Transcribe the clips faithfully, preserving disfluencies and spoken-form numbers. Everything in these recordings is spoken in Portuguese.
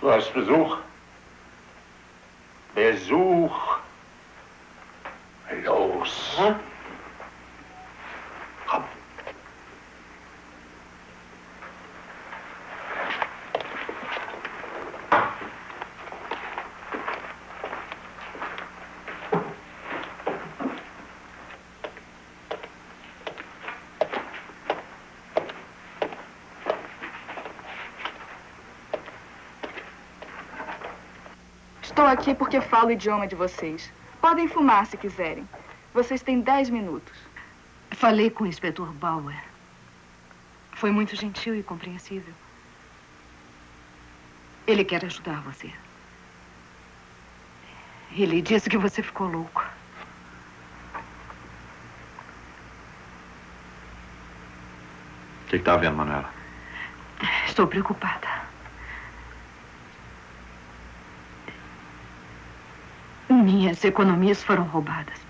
Du hast Besuch? Besuch. Los. Hm? Komm. Estou aqui porque falo o idioma de vocês. Podem fumar se quiserem. Vocês têm dez minutos. Falei com o inspetor Bauer. Foi muito gentil e compreensível. Ele quer ajudar você. Ele disse que você ficou louco. O que está havendo, Manuela? Estou preocupada. Minhas economias foram roubadas.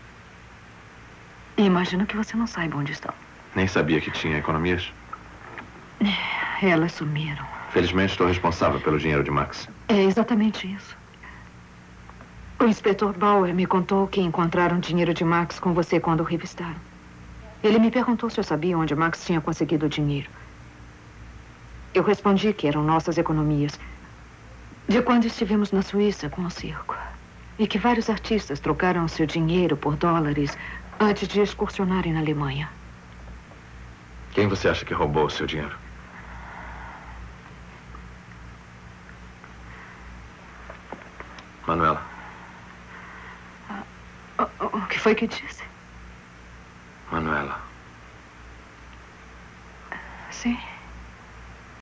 E imagino que você não saiba onde estão. Nem sabia que tinha economias. Elas sumiram. Felizmente estou responsável pelo dinheiro de Max. É exatamente isso. O inspetor Bauer me contou que encontraram dinheiro de Max com você quando o revistaram. Ele me perguntou se eu sabia onde Max tinha conseguido o dinheiro. Eu respondi que eram nossas economias de quando estivemos na Suíça com o circo. E que vários artistas trocaram seu dinheiro por dólares antes de excursionarem na Alemanha. Quem você acha que roubou o seu dinheiro? Manuela. Ah, o, o que foi que disse?